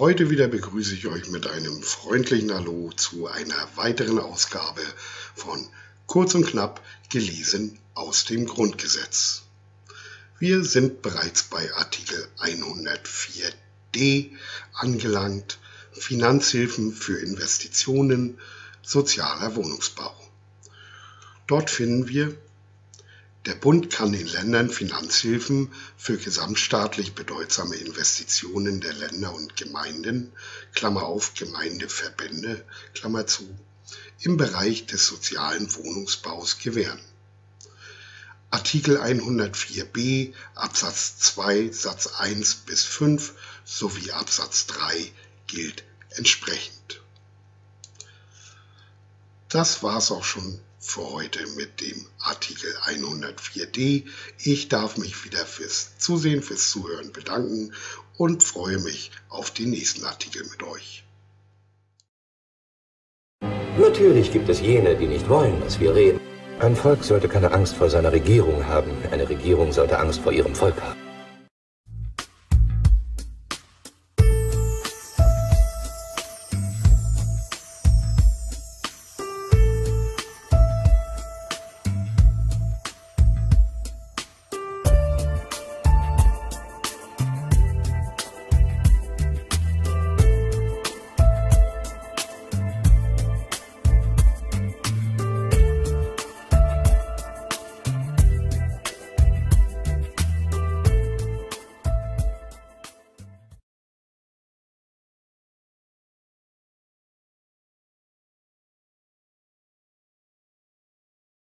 Heute wieder begrüße ich euch mit einem freundlichen Hallo zu einer weiteren Ausgabe von Kurz und knapp gelesen aus dem Grundgesetz. Wir sind bereits bei Artikel 104d angelangt, Finanzhilfen für Investitionen, sozialer Wohnungsbau. Dort finden wir: Der Bund kann den Ländern Finanzhilfen für gesamtstaatlich bedeutsame Investitionen der Länder und Gemeinden (Gemeindeverbände) im Bereich des sozialen Wohnungsbaus gewähren. Artikel 104b Absatz 2 Satz 1 bis 5 sowie Absatz 3 gilt entsprechend. Das war's auch schon für heute mit dem Artikel 104d. Ich darf mich wieder fürs Zusehen, fürs Zuhören bedanken und freue mich auf den nächsten Artikel mit euch. Natürlich gibt es jene, die nicht wollen, dass wir reden. Ein Volk sollte keine Angst vor seiner Regierung haben. Eine Regierung sollte Angst vor ihrem Volk haben.